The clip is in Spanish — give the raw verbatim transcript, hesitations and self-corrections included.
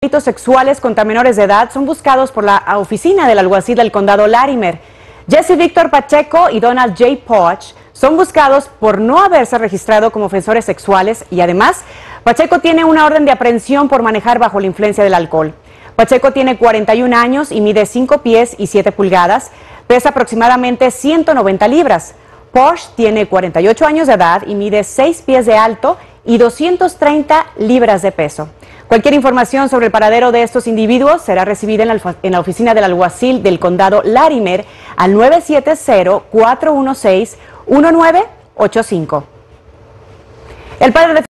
Delitos sexuales contra menores de edad son buscados por la oficina del alguacil del condado Larimer. Jesse Víctor Pacheco y Donald J. Poch son buscados por no haberse registrado como ofensores sexuales y además Pacheco tiene una orden de aprehensión por manejar bajo la influencia del alcohol. Pacheco tiene cuarenta y un años y mide cinco pies y siete pulgadas, pesa aproximadamente ciento noventa libras. Poch tiene cuarenta y ocho años de edad y mide seis pies de alto y doscientas treinta libras de peso. Cualquier información sobre el paradero de estos individuos será recibida en la, en la oficina del alguacil del condado Larimer al nueve siete cero, cuatro uno seis, uno nueve ocho cinco. El padre de